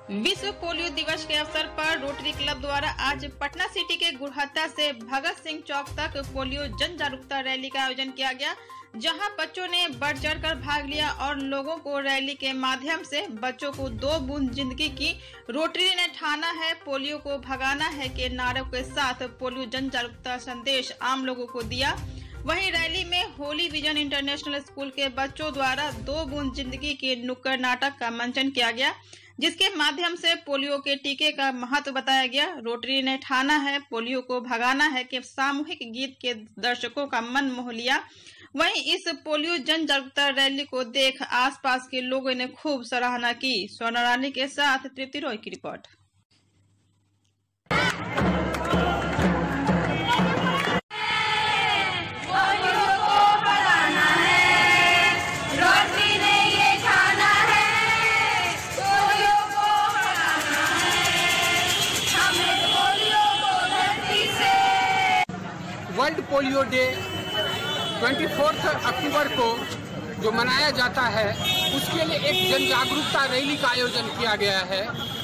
विश्व पोलियो दिवस के अवसर पर रोटरी क्लब द्वारा आज पटना सिटी के गुरहत्ता से भगत सिंह चौक तक पोलियो जन जागरूकता रैली का आयोजन किया गया, जहां बच्चों ने बढ़ चढ़कर भाग लिया और लोगों को रैली के माध्यम से बच्चों को 2 बूंद जिंदगी की, रोटरी ने ठाना है पोलियो को भगाना है के नारों के साथ पोलियो जन जागरूकता संदेश आम लोगों को दिया। वहीं रैली में होली विजन इंटरनेशनल स्कूल के बच्चों द्वारा 2 बूंद जिंदगी के नुक्कड़ नाटक का मंचन किया गया, जिसके माध्यम से पोलियो के टीके का महत्व बताया गया। रोटरी ने ठाना है पोलियो को भगाना है के सामूहिक गीत के दर्शकों का मन मोह लिया। वहीं इस पोलियो जन जागरूकता रैली को देख आसपास के लोगों ने खूब सराहना की। सोना रानी के साथ तृप्ति रॉय की रिपोर्ट। वर्ल्ड पोलियो डे 24 अक्टूबर को जो मनाया जाता है, उसके लिए एक जन जागरूकता रैली का आयोजन किया गया है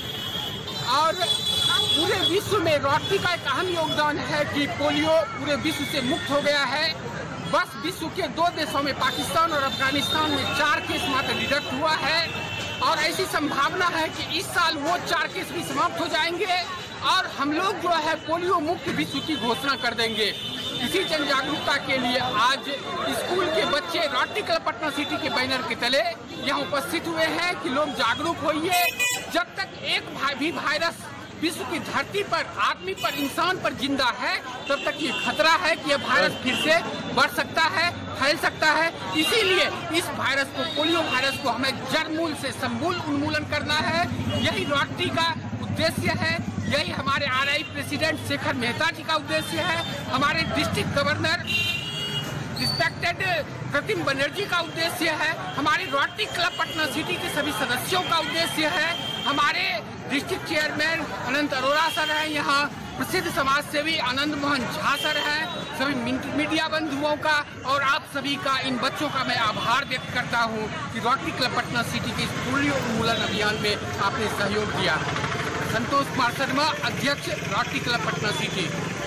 और पूरे विश्व में रोटरी का एक अहम योगदान है कि पोलियो पूरे विश्व से मुक्त हो गया है। बस विश्व के 2 देशों में, पाकिस्तान और अफगानिस्तान में 4 केस मात्र डिटेक्ट हुआ है और ऐसी संभावना है कि इस साल वो 4 केस भी समाप्त हो जाएंगे और हम लोग जो है पोलियो मुक्त विश्व की घोषणा कर देंगे। इसी जन जागरूकता के लिए आज स्कूल के बच्चे रोटरी क्लब पटना सिटी के बैनर के तले यहाँ उपस्थित हुए हैं कि लोग जागरूक होइए। जब तक एक भी वायरस विश्व की धरती पर, आदमी पर, इंसान पर जिंदा है, तब तक ये खतरा है कि यह वायरस फिर से बढ़ सकता है, फैल सकता है। इसीलिए इस वायरस को, पोलियो वायरस को हमें जड़मूल से समूल उन्मूलन करना है। यही रोटरी का उद्देश्य है, यही हमारे आरआई प्रेसिडेंट शेखर मेहता जी का उद्देश्य है, हमारे district governor respected Pratim Banerjee का उद्देश्य है, हमारे रोटरी क्लब पटना सिटी के सभी सदस्यों का उद्देश्य है, हमारे district chairman Anant Arora sir हैं, यहाँ प्रसिद्ध समाज सेवी आनंद मोहन झा सर हैं, सभी मीडिया बंधुओं का और आप सभी का, इन बच्चों का मैं आभार व्यक्त करता हूँ कि रोटरी क्लब पटना सिटी के इस पोलियो उन्मूलन अभियान में आपने सहयोग दिया। संतोष कुमार शर्मा, अध्यक्ष Rotary Club Patna City.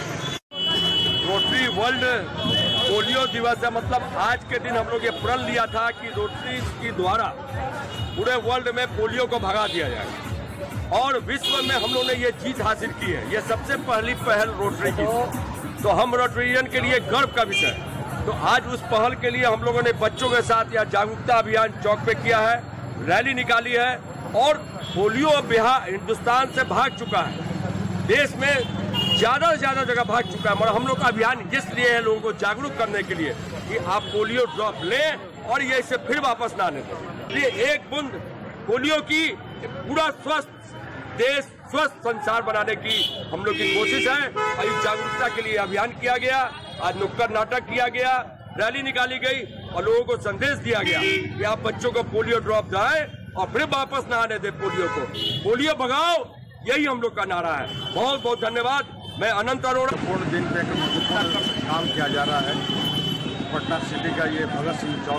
Rotary world polio दिवस है, मतलब आज के दिन हम लोग ये प्रण लिया था कि रोटरी के द्वारा पूरे वर्ल्ड में पोलियो को भगा दिया जाएगा और विश्व में हम लोग ने ये जीत हासिल की है। ये सबसे पहली पहल रोटरी की थी, तो हम रोटरियन के लिए गर्व का विषय है। तो आज उस पहल के लिए हम लोगों ने बच्चों के साथ यह जागरूकता अभियान चौक पे किया है, रैली निकाली है और पोलियो बिहार हिंदुस्तान से भाग चुका है, देश में ज्यादा से ज्यादा जगह भाग चुका है। मगर हम लोग का अभियान इसलिए है लोगों को जागरूक करने के लिए कि आप पोलियो ड्रॉप लें और ये इसे फिर वापस ना लें। ये 1 बूंद पोलियो की पूरा स्वस्थ देश, स्वस्थ संसार बनाने की हम लोग की कोशिश है और इस जागरूकता के लिए अभियान किया गया। आज नुक्कड़ नाटक किया गया, रैली निकाली गई और लोगों को संदेश दिया गया कि आप बच्चों को पोलियो ड्रॉप जाए और फिर वापस ना आने दे पोलियो को। पोलियो भगाओ, यही हम लोग का नारा है। बहुत बहुत धन्यवाद। मैं अनंत अरोड़ा। पूर्ण दिन पे काम किया जा रहा है। पटना सिटी का ये भगत सिंह चौक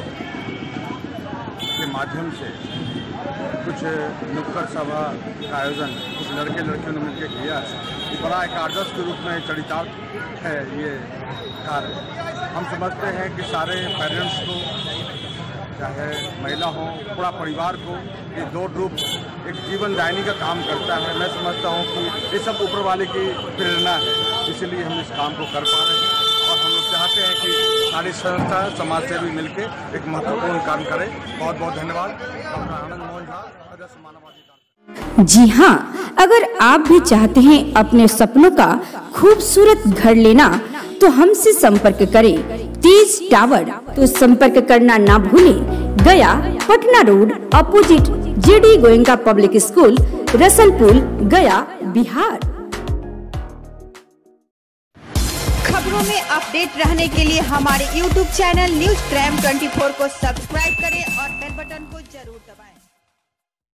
के माध्यम से कुछ नुक्कड़ सभा का आयोजन कुछ लड़के लड़कियों ने मिलकर किया है। ये बड़ा एक आदर्श के रूप में चरितार्थ है ये कार्य। हम समझते हैं कि सारे पेरेंट्स को, चाहे महिला हो, पूरा परिवार को ये दौड़ रूप एक जीवनदायिनी का काम करता है। मैं समझता हूँ कि ये सब ऊपर वाले की प्रेरणा है, इसलिए हम इस काम को कर पा रहे हैं और हम लोग चाहते हैं कि सारी संस्था, समाज सेवी मिलकर एक महत्वपूर्ण काम करें। बहुत बहुत धन्यवाद। आनंद मोहन झा, अध्यक्ष मानवाधिकार। जी हाँ, अगर आप भी चाहते हैं अपने सपनों का खूबसूरत घर लेना तो हमसे संपर्क करें। तेज टावर, तो संपर्क करना ना भूलें। Gaya Patna road, opposite JD Goenka public school, Rasalpur, Gaya, Bihar. खबरों में अपडेट रहने के लिए हमारे YouTube चैनल न्यूज क्राइम 24 को सब्सक्राइब करें और बेल बटन को जरूर दबाएं।